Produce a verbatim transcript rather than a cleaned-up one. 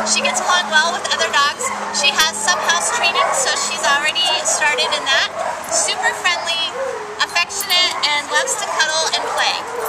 She gets along well with other dogs. She has some house training, so she's already started in that. Super friendly, affectionate, and loves to cuddle and play.